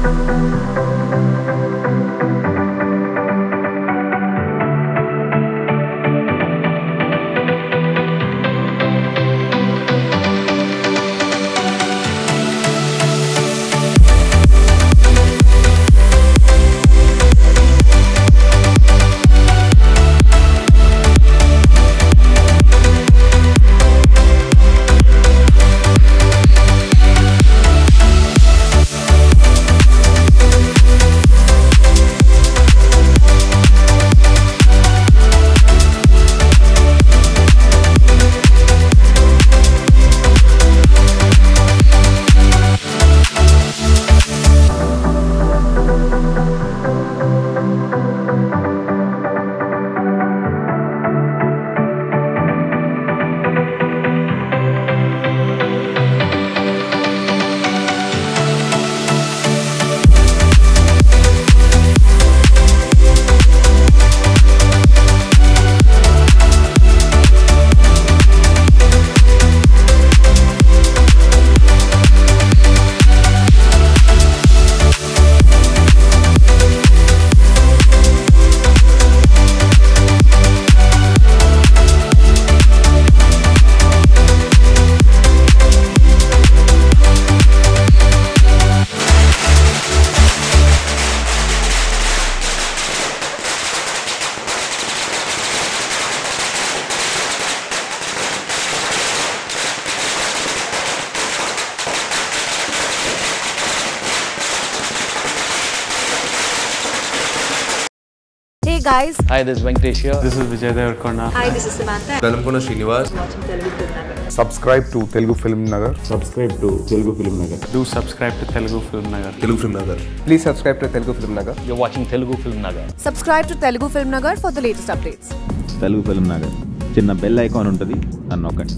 Hey guys. Hi, this is Venkatesh here. This is Vijay Devarkonda. Hi, this is Samantha. Velamkona Srinivas. Watching Telugu FilmNagar. Subscribe to Telugu FilmNagar. Subscribe to Telugu FilmNagar. Do subscribe to Telugu FilmNagar. Telugu FilmNagar. Please subscribe to Telugu FilmNagar. You're watching Telugu FilmNagar. Subscribe to Telugu FilmNagar for the latest updates. Telugu FilmNagar. చిన్న bell icon ఉంటుంది, నన్ను నొక్కండి.